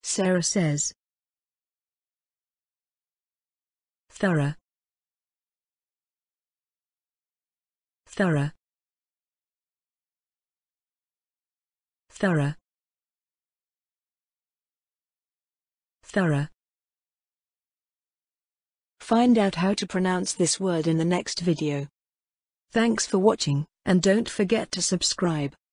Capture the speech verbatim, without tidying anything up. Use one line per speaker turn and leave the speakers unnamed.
Sarah says. Thorough. Thorough. Thorough. Thorough. Find out how to pronounce this word in the next video. Thanks for watching, and don't forget to subscribe.